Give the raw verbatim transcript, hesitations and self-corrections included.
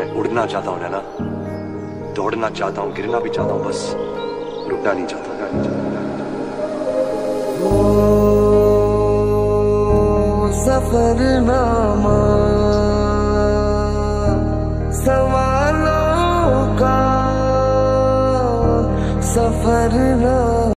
उड़ना चाहता हूँ नैना, दौड़ना चाहता हूँ, गिरना भी चाहता हूँ, बस रुकना नहीं चाहता। वो सफरनामा सवालों का सफरनामा।